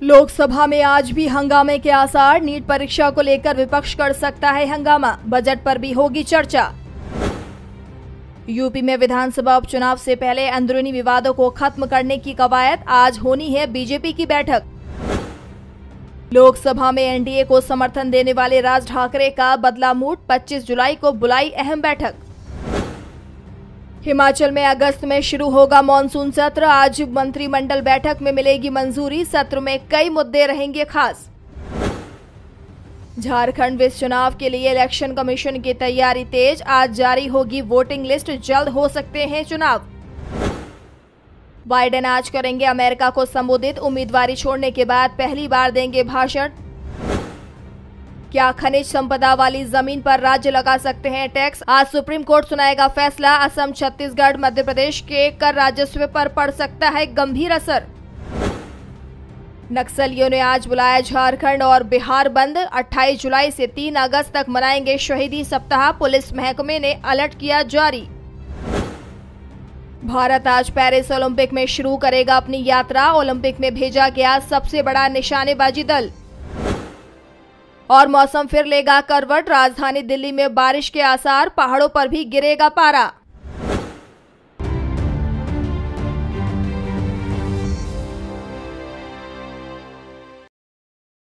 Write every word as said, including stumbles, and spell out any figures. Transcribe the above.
लोकसभा में आज भी हंगामे के आसार। नीट परीक्षा को लेकर विपक्ष कर सकता है हंगामा। बजट पर भी होगी चर्चा। यूपी में विधानसभा उपचुनाव से पहले अंदरूनी विवादों को खत्म करने की कवायद। आज होनी है बीजेपी की बैठक। लोकसभा में एनडीए को समर्थन देने वाले राज ठाकरे का बदला मूड। पच्चीस जुलाई को बुलाई अहम बैठक। हिमाचल में अगस्त में शुरू होगा मॉनसून सत्र। आज मंत्रिमंडल बैठक में मिलेगी मंजूरी। सत्र में कई मुद्दे रहेंगे खास। झारखंड विस चुनाव के लिए इलेक्शन कमीशन की तैयारी तेज। आज जारी होगी वोटिंग लिस्ट। जल्द हो सकते हैं चुनाव। बाइडेन आज करेंगे अमेरिका को संबोधित। उम्मीदवारी छोड़ने के बाद पहली बार देंगे भाषण। क्या खनिज संपदा वाली जमीन पर राज्य लगा सकते हैं टैक्स? आज सुप्रीम कोर्ट सुनाएगा फैसला। असम, छत्तीसगढ़, मध्य प्रदेश के कर राजस्व पर पड़ सकता है गंभीर असर। नक्सलियों ने आज बुलाया झारखंड और बिहार बंद। अट्ठाईस जुलाई से तीन अगस्त तक मनाएंगे शहीदी सप्ताह। पुलिस महकमे ने अलर्ट किया जारी। भारत आज पेरिस ओलंपिक में शुरू करेगा अपनी यात्रा। ओलंपिक में भेजा गया सबसे बड़ा निशानेबाजी दल। और मौसम फिर लेगा करवट। राजधानी दिल्ली में बारिश के आसार। पहाड़ों पर भी गिरेगा पारा।